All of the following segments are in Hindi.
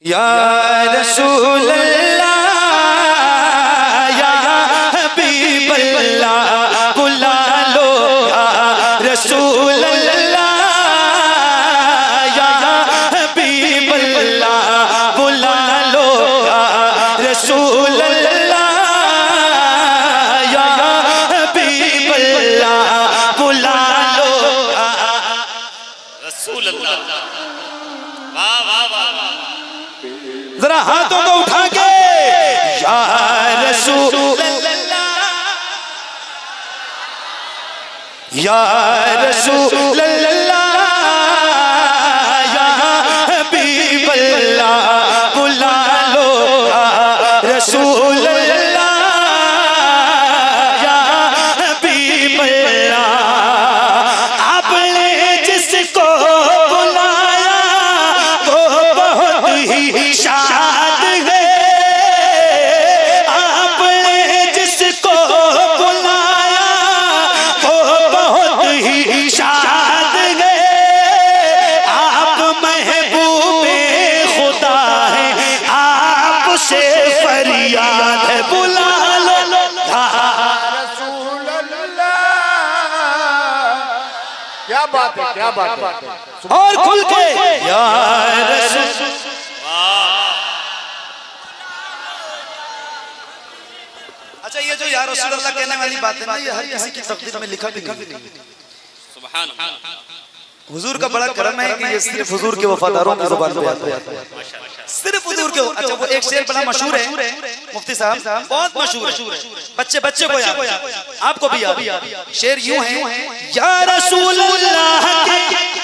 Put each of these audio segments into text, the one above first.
या रसूल अल्लाह या हबीब अल्लाह बुला लो या रसूल अल्लाह या हबीब अल्लाह बुला लो या रसूल अल्लाह या हबीब अल्लाह बुला लो या रसूल अल्लाह। वाह वाह वाह वाह, जरा हाथों को उठा के या रसूल अल्लाह या रसूल अल्लाह या हबीब अल्लाह बुला लो या रसूल अल्लाह या हबीब अल्लाह। आपने जिसको बुलाया वो बहुत ही शाद है, आपने जिसको बुलाया वो बहुत ही शाद है। आप महबूबे खुदा है, आपसे फरियाद है बुला लो रसूल अल्लाह। क्या बात है, क्या बात है। और खुल के या रसूल। अच्छा, ये जो या रसूल अल्लाह कहने वाली बात है ना, ये हर किसी की तकदीर में लिखा भी नहीं। सुभान अल्लाह। हुजूर का बड़ा करम है कि ये सिर्फ हुजूर के वफादारों की जुबान पे आता है, सिर्फ हुजूर के। अच्छा, वो एक शेर बड़ा मशहूर है मुफ्ती साहब, बहुत मशहूर है, बच्चे बच्चे को याद, आपको भी याद। शेर यूं है, या रसूल अल्लाह के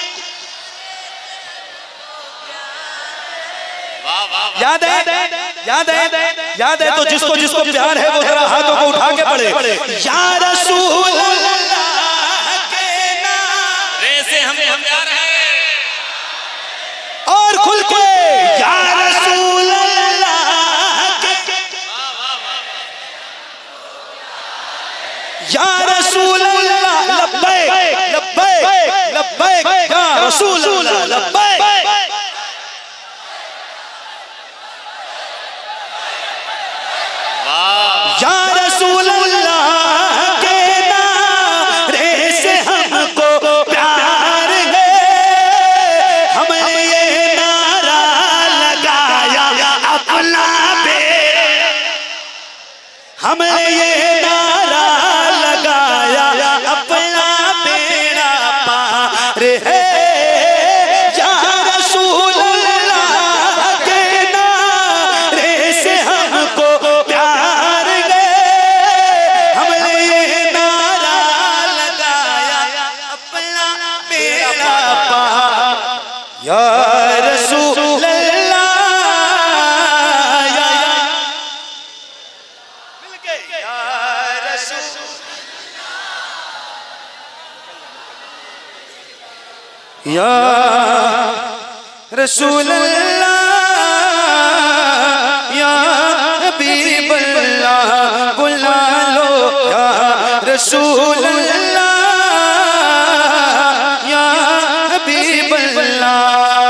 याद है, याद है, याद है। तो जिसको जिसको प्यार है वो जरा हाथों को उठा के पढ़े, या रसूल अल्लाह के नारे से हमें प्यार है। और खुल के या रसूल अल्लाह के, या रसूल अल्लाह लब्बैक लब्बैक लब्बैक या रसूल अल्लाह लब्बैक। या रसूल अल्लाह के नारे से हमको प्यार है, हमने ये नारा लगाया अपना बेड़ा, हमने ये नारा लगाया अपना बेड़ा पार है। या रसूल अल्लाह के नारे से हमको प्यार है, हमने ये नारा लगाया अपना बेड़ा पार। या रसूल अल्लाह या मिलके या रसूल या रसूल अल्लाह या हबीब अल्लाह बुला लो या रसूल अल्लाह या हबीब अल्लाह।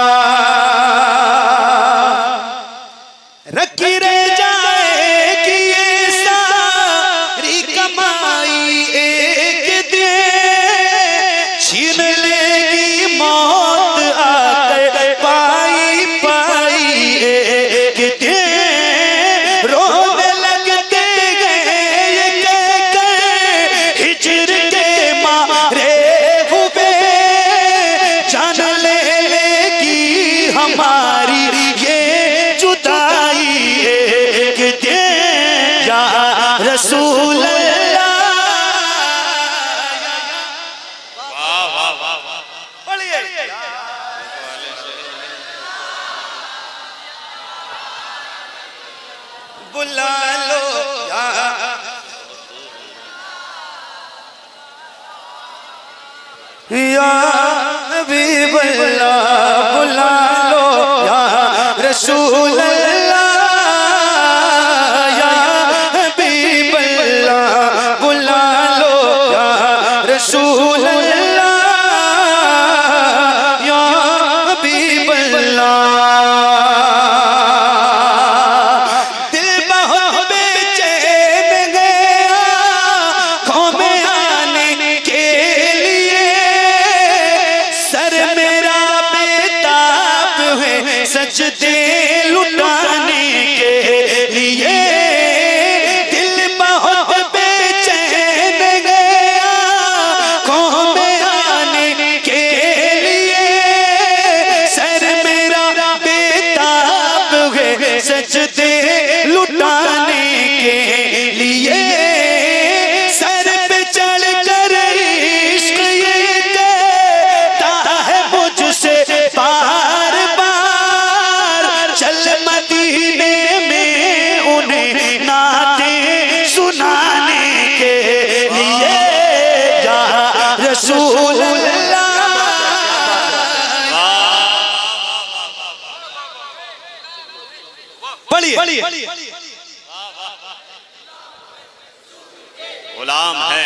रखी रह जाएगी ये सारी कमाई एक दिन, छीन लेगी मौत आकर पाई पाई एक दिन। रोने लगते गए ये कहकर हिजर के मारे हुए, जान लेगी हमारी ये जुदाई एक दिन। या रसूल अल्लाह बोलिए बुला लो या हबीब अल्लाह बुला लो या रसूल अल्लाह या हबीब अल्लाह बुला लो या रसूल अल्लाह या हबीब अल्लाह। रसूल अल्लाह। पढ़िए गुलाम है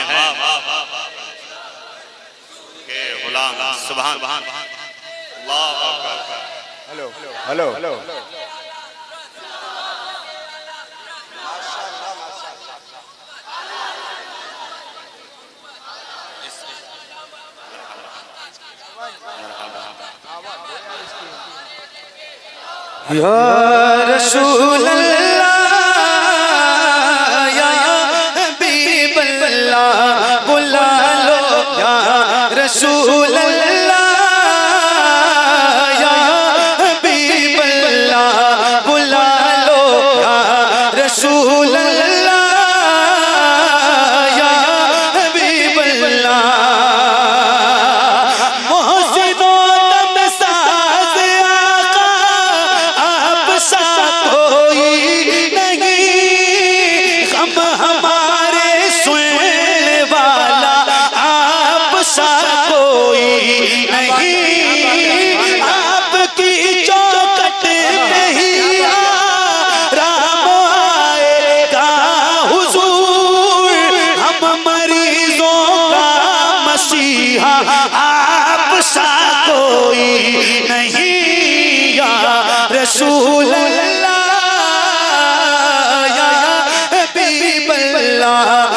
के गुलाम सुभान अल्लाह। हेलो हेलो हेलो या रसूल अल्लाह या हबीब अल्लाह बुला लो या रसूल अल्लाह या हबीब अल्लाह बुला लो या रसूल अल्लाह या हबीब अल्लाह। आप सा कोई नहीं या रसूल अल्लाह या हबीब अल्लाह।